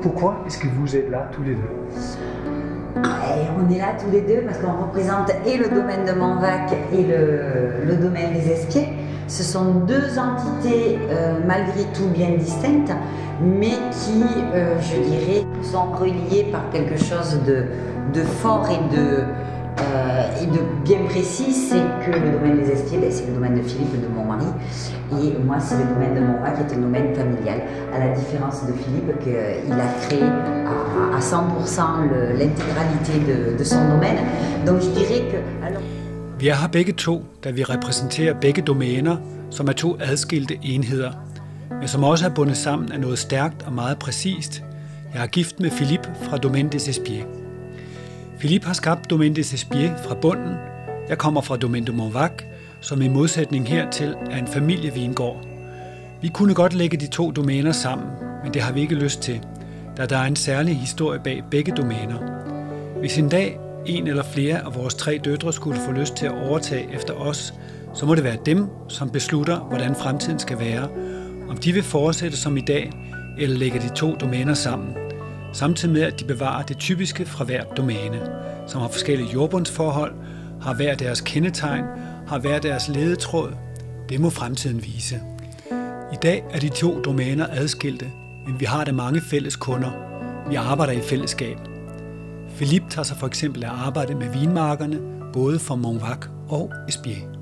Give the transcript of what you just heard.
pourquoi est-ce que vous êtes là tous les deux? On est là tous les deux parce qu'on représente et le domaine de Montvac et le domaine des Espiers. Ce sont deux entités malgré tout bien distinctes, mais qui, je dirais, sont reliées par quelque chose de fort et de bien précis. C'est que le domaine des Espiers, c'est le domaine de Philippe, de mon mari, et moi c'est le domaine de Montvac qui est un domaine familial, à la différence de Philippe qu'il a créé à 100% l'intégralité de son domaine. Donc je dirais que... Alors... Vi er her begge to, da vi repræsenterer begge domæner, som er to adskilte enheder, men som også er bundet sammen af noget stærkt og meget præcist. Jeg er gift med Philippe fra Domaine des Espiers. Philippe har skabt Domaine des Espiers fra bunden. Jeg kommer fra Domaine de Montvac, som i modsætning hertil er en familievingård. Vi kunne godt lægge de to domæner sammen, men det har vi ikke lyst til, da der er en særlig historie bag begge domæner. Hvis en dag en eller flere af vores 3 døtre skulle få lyst til at overtage efter os, så må det være dem, som beslutter, hvordan fremtiden skal være, om de vil fortsætte som i dag, eller lægge de to domæner sammen, samtidig med at de bevarer det typiske fra hvert domæne, som har forskellige jordbundsforhold, har hver deres kendetegn, har hver deres ledetråd. Det må fremtiden vise. I dag er de to domæner adskilte, men vi har da mange fælles kunder. Vi arbejder i fællesskab. Philippe tager sig for eksempel af arbejde med vinmarkerne, både for Montvac og Espiers.